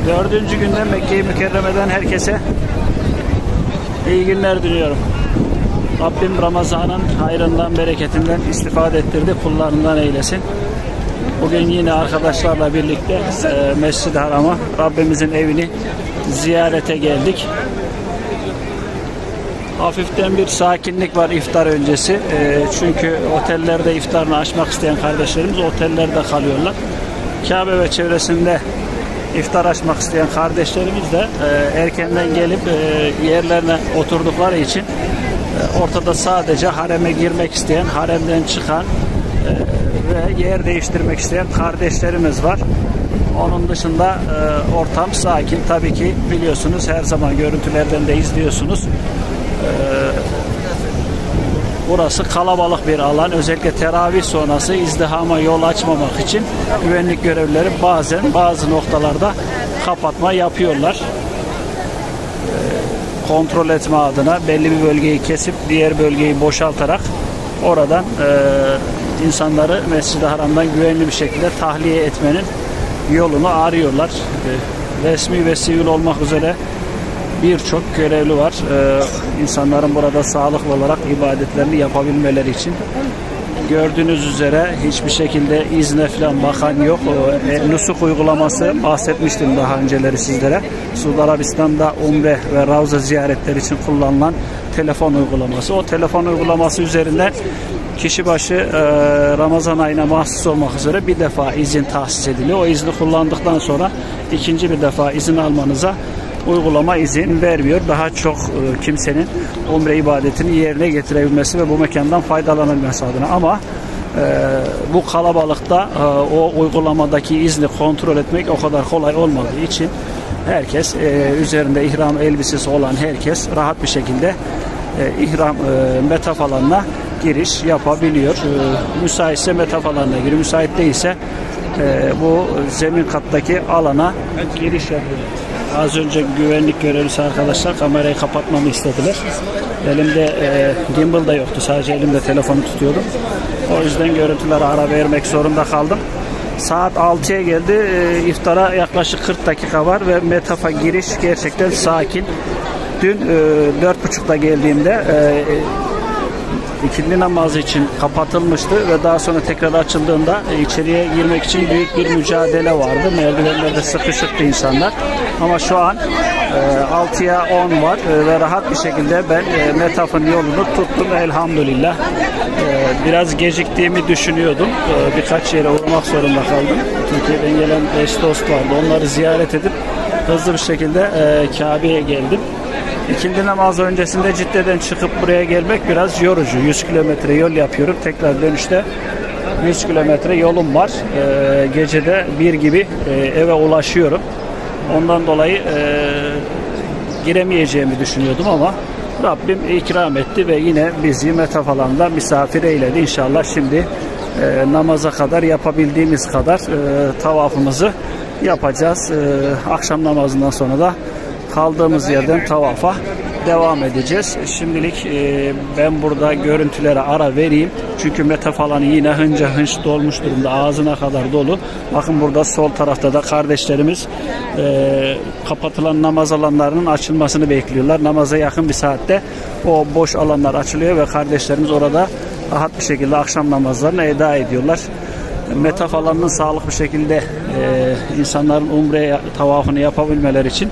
Dördüncü günde Mekke-i Mükerreme'den herkese iyi günler diliyorum. Rabbim Ramazan'ın hayrından, bereketinden istifade ettirdi, kullarından eylesin. Bugün yine arkadaşlarla birlikte Mescid-i Haram'a, Rabbimizin evini ziyarete geldik. Hafiften bir sakinlik var iftar öncesi. Çünkü otellerde iftarını açmak isteyen kardeşlerimiz otellerde kalıyorlar. Kabe ve çevresinde iftar açmak isteyen kardeşlerimiz de erkenden gelip yerlerine oturdukları için ortada sadece hareme girmek isteyen, haremden çıkan ve yer değiştirmek isteyen kardeşlerimiz var. Onun dışında ortam sakin. Tabii ki biliyorsunuz, her zaman görüntülerden de izliyorsunuz. Burası kalabalık bir alan. Özellikle teravih sonrası izdihama yol açmamak için güvenlik görevlileri bazen bazı noktalarda kapatma yapıyorlar. Kontrol etme adına belli bir bölgeyi kesip diğer bölgeyi boşaltarak oradan insanları Mescid-i Haram'dan güvenli bir şekilde tahliye etmenin yolunu arıyorlar. Resmi ve sivil olmak üzere birçok görevli var. İnsanların burada sağlıklı olarak ibadetlerini yapabilmeleri için. Gördüğünüz üzere hiçbir şekilde izne falan bakan yok. Nusuk uygulaması bahsetmiştim daha önceleri sizlere. Suudi Arabistan'da umre ve ravza ziyaretleri için kullanılan telefon uygulaması. O telefon uygulaması üzerinden kişi başı Ramazan ayına mahsus olmak üzere bir defa izin tahsis ediliyor. O izni kullandıktan sonra ikinci bir defa izin almanıza uygulama izin vermiyor. Daha çok kimsenin umre ibadetini yerine getirebilmesi ve bu mekandan faydalanabilmesi adına. Ama bu kalabalıkta o uygulamadaki izni kontrol etmek o kadar kolay olmadığı için herkes, üzerinde ihram elbisesi olan herkes rahat bir şekilde ihram metaf alanına giriş yapabiliyor. Müsaitse metaf alanına giriyor. Müsait değilse bu zemin kattaki alana giriş yapıyor. Az önce güvenlik görevlisi arkadaşlar kamerayı kapatmamı istediler. Elimde gimbal da yoktu. Sadece elimde telefonu tutuyordum. O yüzden görüntülere ara vermek zorunda kaldım. Saat 6'ya geldi. İftara yaklaşık 40 dakika var ve metafa giriş gerçekten sakin. Dün 4.30'da geldiğimde ikindi namazı için kapatılmıştı ve daha sonra tekrar açıldığında içeriye girmek için büyük bir mücadele vardı. Merdivenlerde sıkışıktı insanlar. Ama şu an 6'ya 10 var ve rahat bir şekilde ben metafın yolunu tuttum elhamdülillah. Biraz geciktiğimi düşünüyordum. Birkaç yere uğramak zorunda kaldım. Türkiye'den gelen eş dost vardı. Onları ziyaret edip hızlı bir şekilde Kabe'ye geldim. İkindi namazı öncesinde Cidde'den çıkıp buraya gelmek biraz yorucu. 100 kilometre yol yapıyorum. Tekrar dönüşte 100 kilometre yolum var. Gecede 1 gibi eve ulaşıyorum. Ondan dolayı giremeyeceğimi düşünüyordum ama Rabbim ikram etti ve yine bizi metaf alanda misafir eyledi. İnşallah şimdi namaza kadar yapabildiğimiz kadar tavafımızı yapacağız. Akşam namazından sonra da kaldığımız yerden tavafa devam edeceğiz. Şimdilik ben burada görüntülere ara vereyim. Çünkü metaf alanı yine hınca hınç dolmuş durumda. Ağzına kadar dolu. Bakın burada sol tarafta da kardeşlerimiz kapatılan namaz alanlarının açılmasını bekliyorlar. Namaza yakın bir saatte o boş alanlar açılıyor ve kardeşlerimiz orada rahat bir şekilde akşam namazlarını eda ediyorlar. Metaf alanının sağlıklı bir şekilde insanların umre tavafını yapabilmeleri için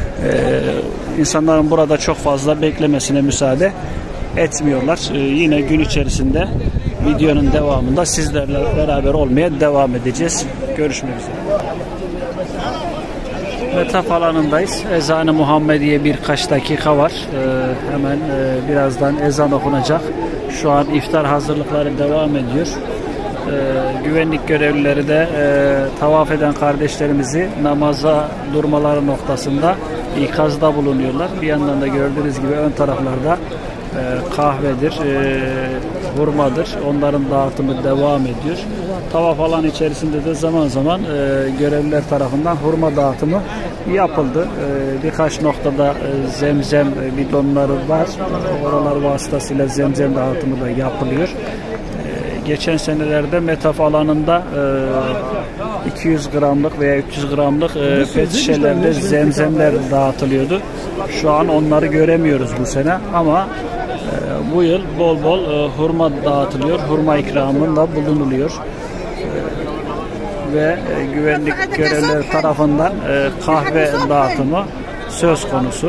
insanların burada çok fazla beklemesine müsaade etmiyorlar. Yine gün içerisinde videonun devamında sizlerle beraber olmaya devam edeceğiz. Görüşmek üzere. Metaf alanındayız. Ezan-ı Muhammediye birkaç dakika var. Hemen birazdan ezan okunacak. Şu an iftar hazırlıkları devam ediyor. Güvenlik görevlileri de tavaf eden kardeşlerimizi namaza durmaları noktasında ikazda bulunuyorlar. Bir yandan da gördüğünüz gibi ön taraflarda kahvedir, hurmadır. Onların dağıtımı devam ediyor. Tavaf alanı içerisinde de zaman zaman görevliler tarafından hurma dağıtımı yapıldı. Birkaç noktada zemzem bidonları var. Oralar vasıtasıyla zemzem dağıtımı da yapılıyor. Geçen senelerde metaf alanında 200 gramlık veya 300 gramlık pet şişelerde zemzemler dağıtılıyordu. Şu an onları göremiyoruz bu sene ama bu yıl bol bol hurma dağıtılıyor. Hurma ikramında bulunuluyor. Ve güvenlik görevlileri tarafından kahve dağıtımı söz konusu.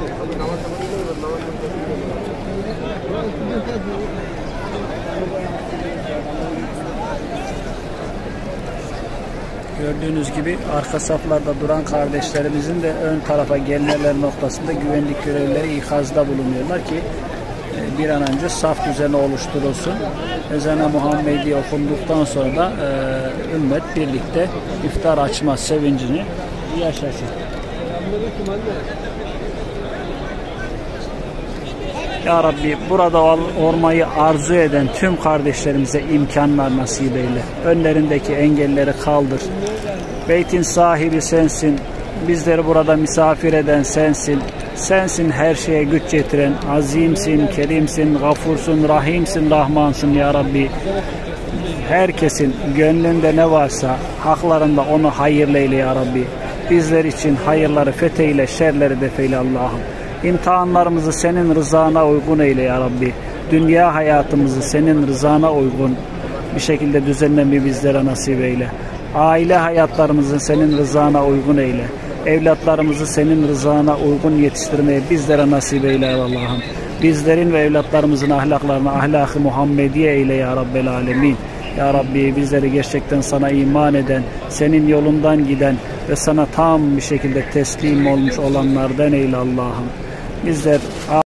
Gördüğünüz gibi arka saflarda duran kardeşlerimizin de ön tarafa gelmeler noktasında güvenlik görevlileri ikazda bulunuyorlar ki bir an önce saf düzeni oluşturulsun. Ezan-ı Muhammedi okunduktan sonra da ümmet birlikte iftar açma sevincini yaşasın. Ya Rabbi, burada olmayı arzu eden tüm kardeşlerimize imkanlar nasip eyle. Önlerindeki engelleri kaldır. Beytin sahibi sensin. Bizleri burada misafir eden sensin. Sensin her şeye güç getiren. Azimsin, kerimsin, gafursun, rahimsin, rahmansın ya Rabbi. Herkesin gönlünde ne varsa haklarında onu hayırlı eyle ya Rabbi. Bizler için hayırları fetheyle, şerleri defeyle Allah'ım. İmtihanlarımızı senin rızana uygun eyle ya Rabbi. Dünya hayatımızı senin rızana uygun bir şekilde düzenlemeyi bizlere nasip eyle. Aile hayatlarımızı senin rızana uygun eyle. Evlatlarımızı senin rızana uygun yetiştirmeyi bizlere nasip eyle Allah'ım. Bizlerin ve evlatlarımızın ahlaklarını ahlak-ı Muhammediye eyle ya Rabbel Alemin. Ya Rabbi, bizleri gerçekten sana iman eden, senin yolundan giden ve sana tam bir şekilde teslim olmuş olanlardan eyle Allah'ım. Bizler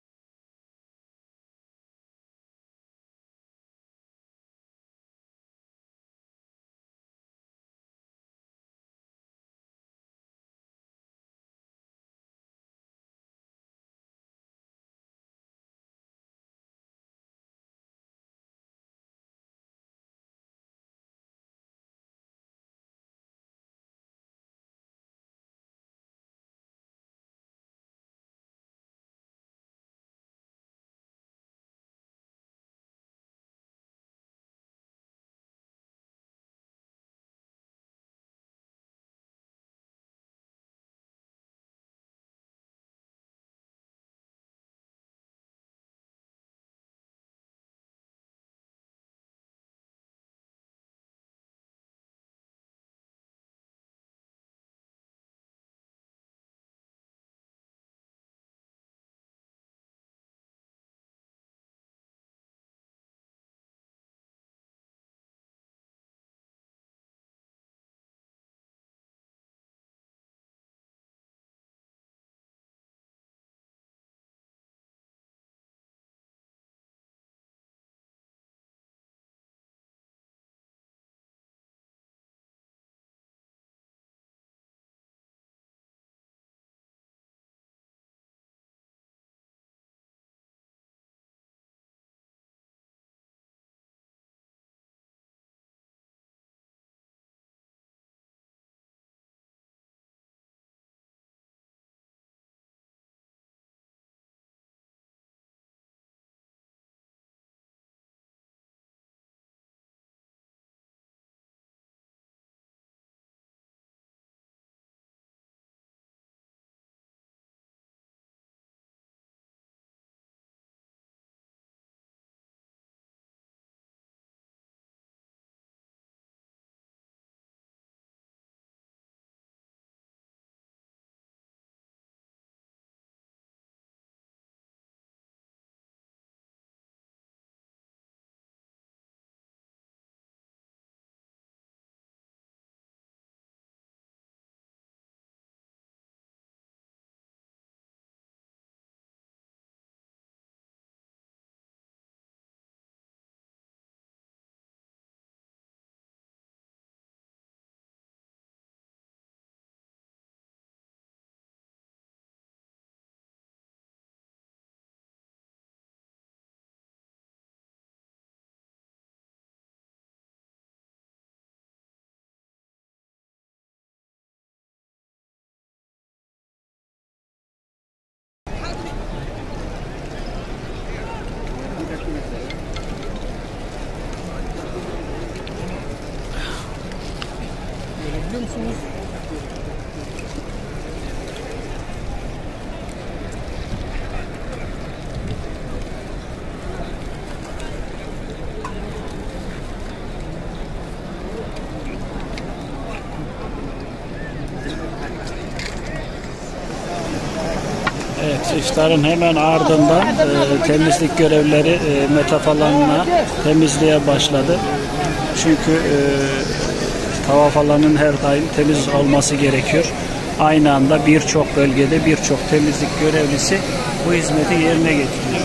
iftarın hemen ardından temizlik görevlileri metaf alanına temizliğe başladı. Çünkü tavaf alanının her daim temiz olması gerekiyor. Aynı anda birçok bölgede birçok temizlik görevlisi bu hizmeti yerine getiriyor.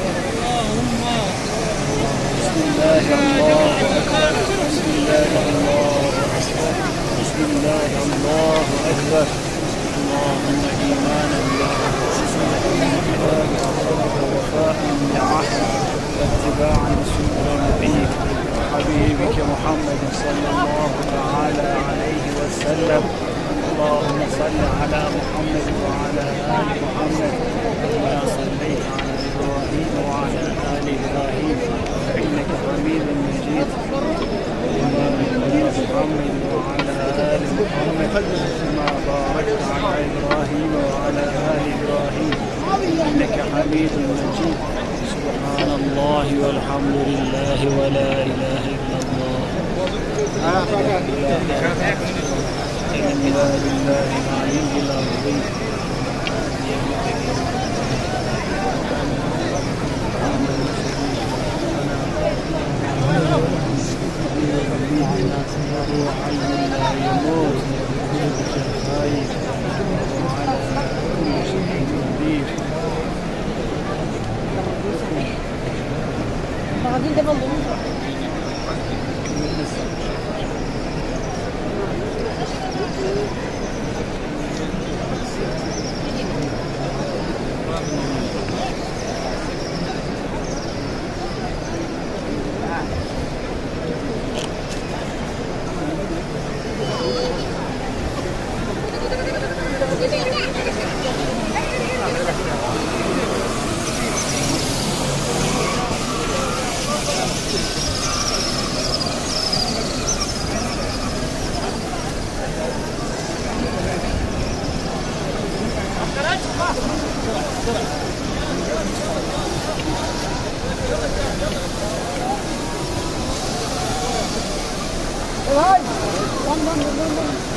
Bismillahirrahmanirrahim. اللهم إيمانا ووفاء بعهد واتباعا لسنة نبيك حبيبك محمد صلى الله تعالى عليه وسلم. اللهم صل على محمد وعلى آل محمد كما صليت على إبراهيم وعلى آل إبراهيم إنك حميد مجيد. وبارك على محمد وعلى آل محمد كما باركت على إبراهيم وعلى آل إبراهيم إنك حميد مجيد. سبحان الله والحمد لله ولا إله إلا الله. إنا لله العلي العظيم. هو حي لا يموت وعلى كل شيء قدير. Vay!